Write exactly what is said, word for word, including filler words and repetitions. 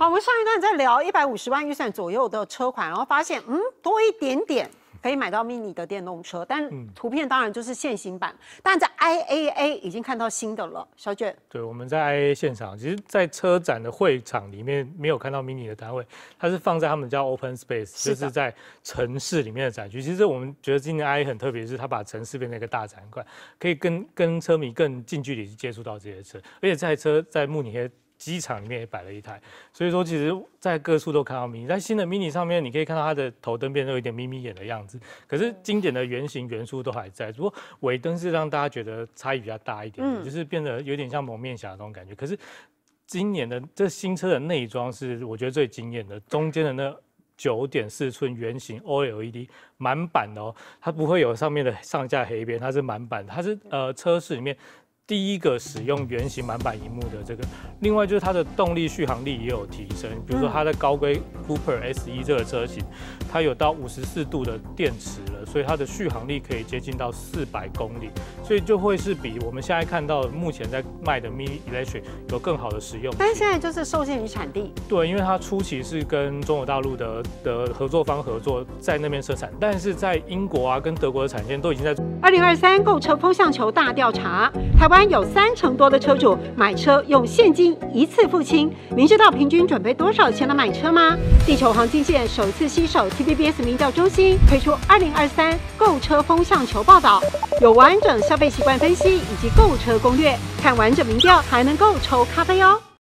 好，我们上一段在聊一百五十万预算左右的车款，然后发现嗯多一点点可以买到 mini 的电动车，但图片当然就是现行版，但在 I A A 已经看到新的了。小卷， 对，我们在 I A A 现场，其实，在车展的会场里面没有看到 mini 的单位，它是放在他们叫 Open Space， 就是在城市里面的展区。其实我们觉得今年 I A A 很特别，是它把城市变成一个大展馆，可以跟跟车迷更近距离接触到这些车，而且这台车在慕尼黑机场里面也摆了一台，所以说其实在各处都看到 mini。在新的 mini 上面，你可以看到它的头灯变得有一点眯眯眼的样子，可是经典的圆形元素都还在，不过尾灯是让大家觉得差异比较大一点的，嗯、就是变得有点像蒙面侠那种感觉。可是今年的这新车的内装是我觉得最惊艳的，中间的那九点四寸圆形 O L E D 满版的哦，它不会有上面的上下黑边，它是满版，它是呃车室里面第一个使用圆形满版萤幕的这个，另外就是它的动力续航力也有提升，比如说它的高规 Cooper S 一这个车型，它有到五十四度的电池了，所以它的续航力可以接近到四百公里，所以就会是比我们现在看到目前在卖的 Mini Electric 有更好的使用。 但是现在就是受限于产地， 对，因为它初期是跟中国大陆的的合作方合作在那边生产，但是在英国啊跟德国的产线都已经在。 二零二三购车风向球大调查，台湾有三成多的车主买车用现金一次付清，您知道平均准备多少钱来买车吗？地球黄金线首次携手 T V B S 民调中心推出二零二三购车风向球报道，有完整消费习惯分析以及购车攻略，看完整民调还能够抽咖啡哦。